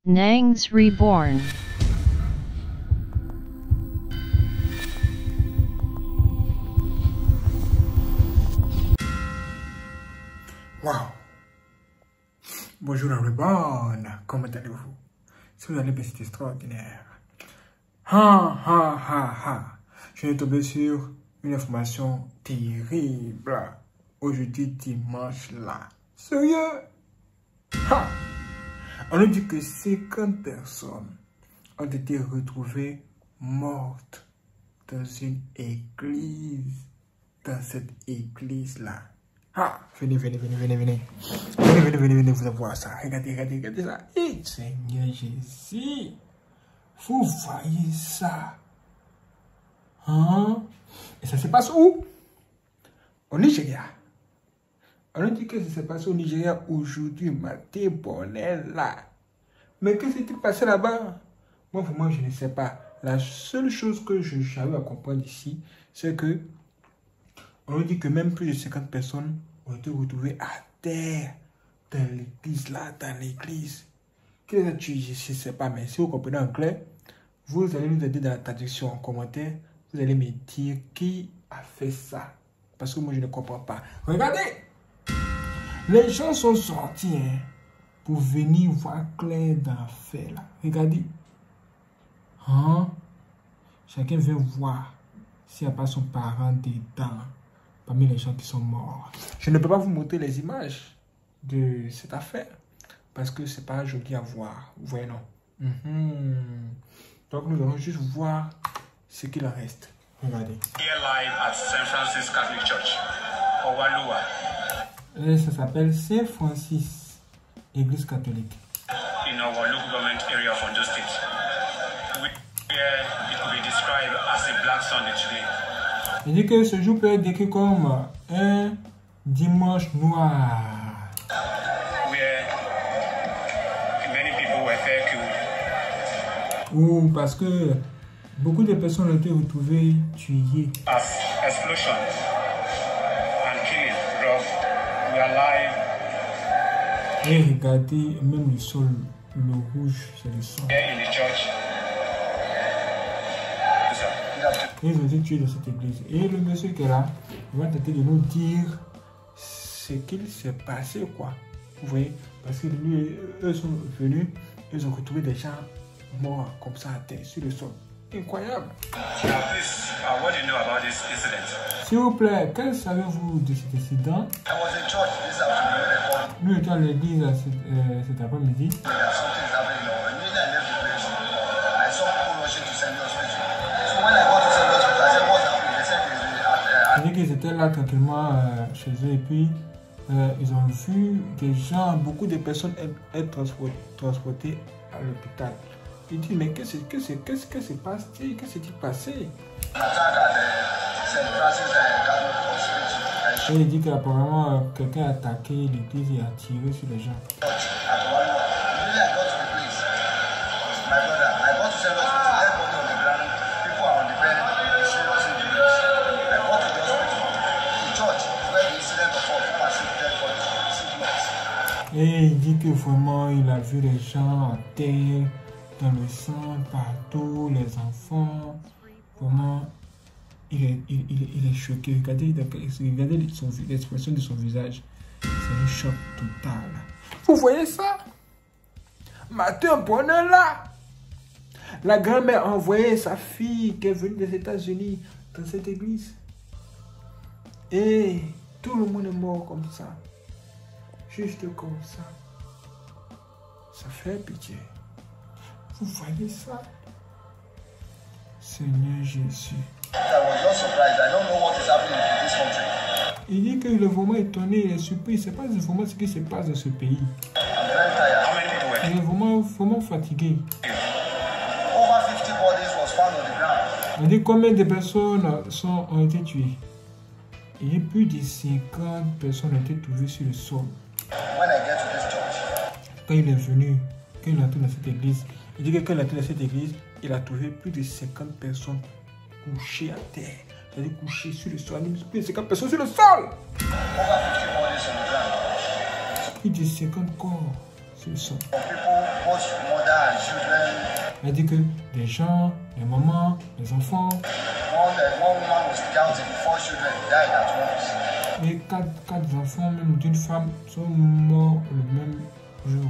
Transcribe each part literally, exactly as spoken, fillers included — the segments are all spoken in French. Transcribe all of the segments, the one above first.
Nangs Reborn. Wow! Bonjour la Reborn, comment allez-vous? Si vous allez bien, c'est extraordinaire. Ha ha ha ha! Je suis tombé sur une information terrible. Aujourd'hui, dimanche là. Sérieux? Ha! On nous dit que cinquante personnes ont été retrouvées mortes dans une église. Dans cette église-là. Ah, venez, venez, venez, venez, venez. Venez, venez, venez, venez, vous allez voir ça. Regardez, regardez, regardez ça. Et Seigneur Jésus, vous voyez ça? Hein? Et ça se passe où? Au Nigeria. On nous dit que ça se passe au Nigeria aujourd'hui, matin, bonnet là. Mais qu'est-ce qui s'est passé là-bas? Moi, vraiment, je ne sais pas. La seule chose que j'arrive à comprendre ici, c'est que on nous dit que même plus de cinquante personnes ont été retrouvées à terre dans l'église là, dans l'église. Qu'est-ce que tu dis? Je ne sais pas, mais si vous comprenez anglais, vous allez nous aider dans la traduction en commentaire. Vous allez me dire qui a fait ça. Parce que moi, je ne comprends pas. Regardez! Les gens sont sortis hein, pour venir voir clair dans l'affaire là. Regardez. Hein? Chacun veut voir s'il n'y a pas son parent dedans. Parmi les gens qui sont morts. Je ne peux pas vous montrer les images de cette affaire. Parce que ce n'est pas joli à voir. Vous voyez, non? Mm-hmm. Donc, nous allons juste voir ce qu'il en reste. Regardez. Here live at Saint Francis Catholic Church, Owalua. Et ça s'appelle Saint Francis, Église catholique. In our local government area of Ondo State. Where it could be described as a Black Sunday today. Il dit que ce jour peut être décrit comme un dimanche noir. Where many people were fair killed. Ou parce que beaucoup de personnes ont été retrouvées tuées. As explosion and killing, rough, we are live. Et regardez, même le sol, le rouge, c'est le sang. Here in the church. Ils ont été tués dans cette église. Et le monsieur qui est là, il va tenter de nous dire ce qu'il s'est passé, quoi. Vous voyez? Parce que lui, eux sont venus, ils ont retrouvé des gens morts comme ça à terre, sur le sol. Incroyable. S'il vous plaît, que savez-vous de cet incident? Nous étions à l'église euh, cet après-midi. Ils étaient là tranquillement euh, chez eux et puis euh, ils ont vu des gens, beaucoup de personnes être, être transportées, transportées à l'hôpital. Ils disent mais qu'est-ce que c'est, qu'est-ce que c'est passé, qu'est-ce qui s'est passé? Et il dit qu'apparemment euh, quelqu'un a attaqué l'église et a tiré sur les gens. Et il dit que vraiment il a vu les gens à terre, dans le sang, partout, les enfants. Vraiment, il est, il, il, il est choqué. Regardez, regardez l'expression de son visage. C'est un choc total. Vous voyez ça? Matin, bonheur là. La grand-mère a envoyé sa fille qui est venue des États-Unis dans cette église. Et tout le monde est mort comme ça. Juste comme ça. Ça fait pitié. Vous voyez ça? Seigneur Jésus. Il dit qu'il est vraiment étonné, il est surpris. Il ne sait pas vraiment ce qui se passe dans ce pays. Il est vraiment, vraiment fatigué. Il dit combien de personnes sont, ont été tuées? Il y a plus de cinquante personnes ont été trouvées sur le sol. Quand il est venu, quand il est entré dans cette église, il dit que quand il est entré dans cette église, il a trouvé plus de cinquante personnes couchées à terre. C'est-à-dire couchées sur le sol. Plus de cinquante personnes sur le sol. Plus de cinquante corps sur le sol. Elle dit que les gens, les mamans, les enfants. Et quatre, quatre enfants, même d'une femme, sont morts le même jour.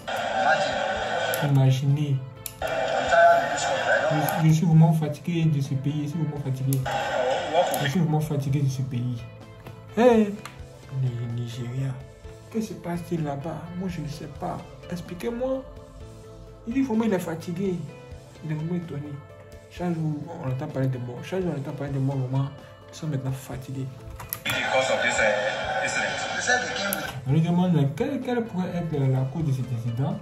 Imaginez. Je, je suis vraiment fatigué de ce pays. Je suis vraiment fatigué. Je suis vraiment fatigué de ce pays. Hé, hey, le Nigeria, que se passe-t-il là-bas? Moi, je ne sais pas. Expliquez-moi. Il dit vraiment il est fatigué. Il est vraiment étonné. Chaque jour, on entend parler de mort. Chaque jour, on entend parler de mort, vraiment. Ils sont maintenant fatigués. On lui demande quelle, quelle pourrait être la cause de cet incident.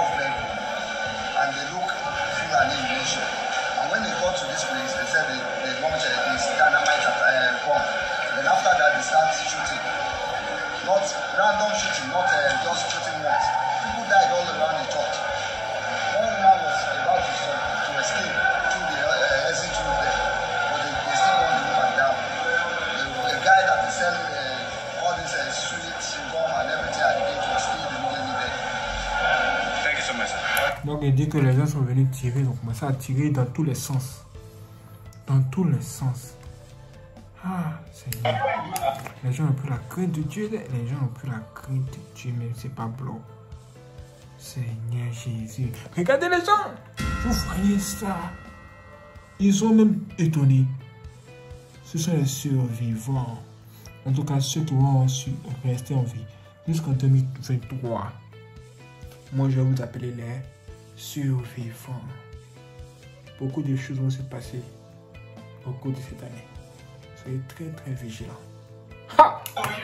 Random shooting, not uh, just shooting once. People died all around the church. One woman was about to, to escape through the uh, exit route there, but they, they still got the woman down. The, the guy that is selling uh, all this uh, sweet gum and everything at the gate was still immediately there. Thank you so much. Donc il dit que les gens sont venus tirer, donc commencé à tirer dans tous les sens. Dans tous les sens. Ah, Seigneur. Les gens ont plus la crainte de Dieu. Les gens ont plus la crainte de Dieu, mais c'est pas blanc. Seigneur Jésus. Regardez les gens. Vous voyez ça. Ils sont même étonnés. Ce sont les survivants. En tout cas, ceux qui vont rester en vie jusqu'en deux mille vingt-trois. Moi, je vais vous appeler les survivants. Beaucoup de choses vont se passer au cours de cette année. Soyez très très vigilants. Ha!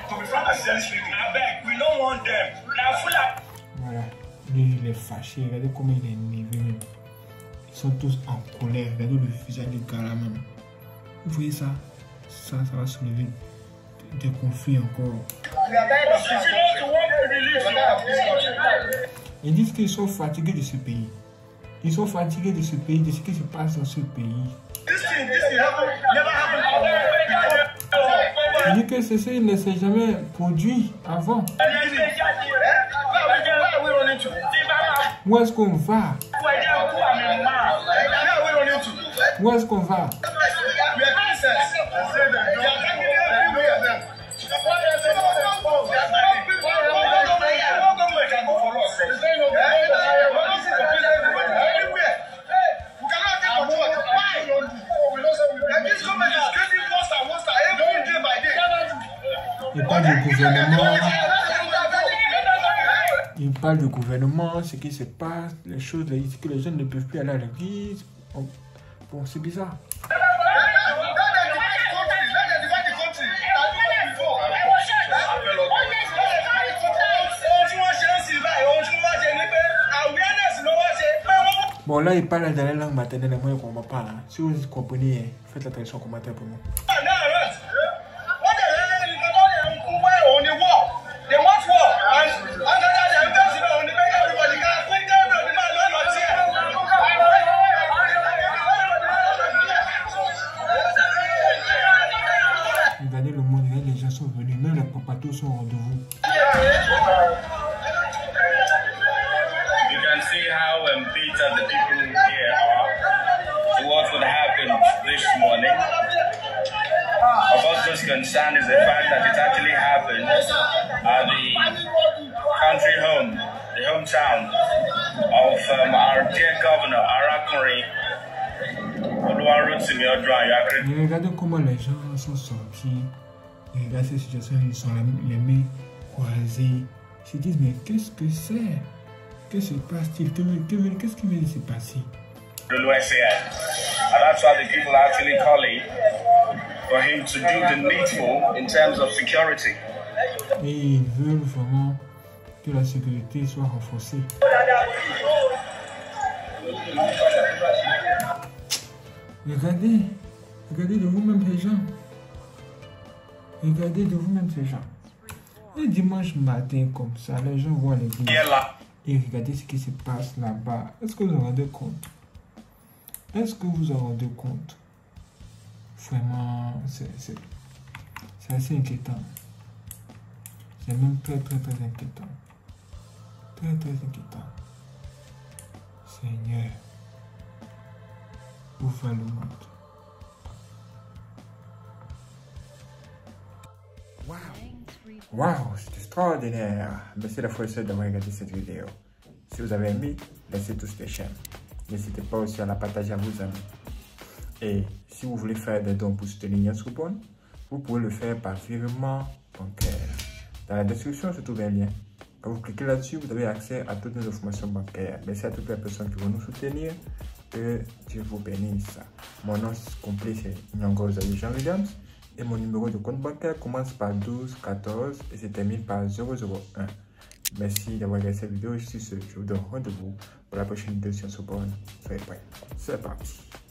Voilà, lui il est fâché, regardez comment il est énervé même. Ils sont tous en colère, regardez le visage du gars là même. Vous voyez ça? Ça, ça va soulever des conflits encore. Ils disent qu'ils sont fatigués de ce pays. Ils sont fatigués de ce pays, de ce qui se passe dans ce pays. Il dit que ceci ne s'est jamais produit avant. Où est-ce qu'on va? Où est-ce qu'on va? Il parle du gouvernement. Il parle du gouvernement, ce qui se passe, les choses, que les jeunes ne peuvent plus aller à l'église. Bon, c'est bizarre. Bon, là, il parle dans la langue maternelle, moi, je ne comprends pas. Hein. Si vous comprenez, faites la traduction commentaire pour nous. Regardez le monde, regardez, les gens sont venus, même les papatos sont au rendez-vous. You can see how um, bitter the people here are to what would happen this morning. Of utmost concern is the fact that it actually happened at the country home, the hometown of um, our dear governor, Arakuri. Regardez comment les gens sont sortis. Regardez cette situation, ils sont les mains croisées. Ils se disent, mais qu'est-ce que c'est? Que se passe-t-il? Qu'est-ce qui vient de se passer? And that's why the people are actually calling for him to do the needful in terms of security. Et ils veulent vraiment que la sécurité soit renforcée. Regardez, regardez de vous-même ces gens. Regardez de vous-même ces gens. Et dimanche matin comme ça, les gens vont à l'église. Et regardez ce qui se passe là-bas. Est-ce que vous vous rendez compte? Est-ce que vous vous rendez compte? Vraiment, c'est assez inquiétant. C'est même très très très inquiétant. Très très inquiétant. Seigneur. va le monde? Waouh! Waouh, c'est extraordinaire! Merci la fois d'avoir regardé cette vidéo. Si vous avez aimé, laissez tous les chaînes. N'hésitez pas aussi à la partager à vos amis. Et si vous voulez faire des dons pour soutenir Niascoupon, vous pouvez le faire par virement bancaire. Dans la description se trouve un lien. Quand vous cliquez là-dessus, vous avez accès à toutes nos informations bancaires. Merci à toutes les personnes qui vont nous soutenir. Que Dieu vous bénisse. Mon nom complet c'est Nyongo Zawi Jean Williams. Et mon numéro de compte bancaire commence par douze quatorze et se termine par zéro zéro un. Merci d'avoir regardé cette vidéo. Sur ce, je vous donne rendez-vous pour la prochaine vidéo sur Sciences Po. Soyez prêts. C'est parti.